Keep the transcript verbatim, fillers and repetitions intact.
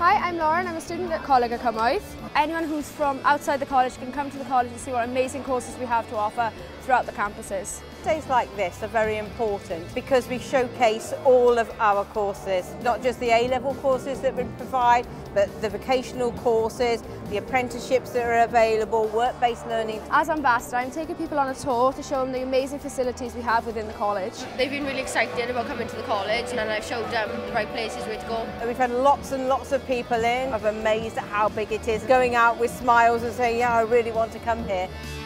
Hi, I'm Lauren. I'm a student at Coleg y Cymoedd. Anyone who's from outside the college can come to the college and see what amazing courses we have to offer throughout the campuses. Days like this are very important because we showcase all of our courses, not just the A-level courses that we provide, but the vocational courses, the apprenticeships that are available, work-based learning. As ambassador, I'm taking people on a tour to show them the amazing facilities we have within the college. They've been really excited about coming to the college, and I've showed them the right places where to go. And we've had lots and lots of people in. I'm amazed at how big it is, going out with smiles and saying, yeah, I really want to come here.